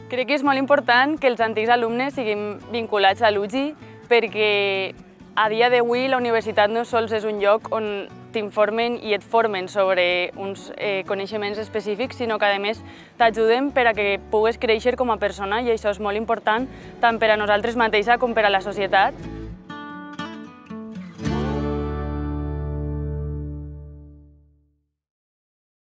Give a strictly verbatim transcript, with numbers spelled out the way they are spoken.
Crec que és molt important que els antics alumnes siguin vinculats a l'U G I perquè a dia d'avui la universitat no sols és un lloc on t'informen i et formen sobre uns eh, coneixements específics, sinó que a més t'ajuden per a que pugues créixer com a persona i això és molt important tant per a nosaltres mateixa com per a la societat.